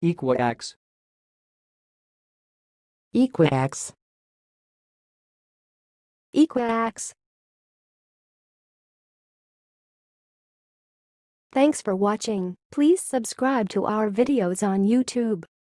Equiaxed. Equiaxed. Equiaxed. Thanks for watching. Please subscribe to our videos on YouTube.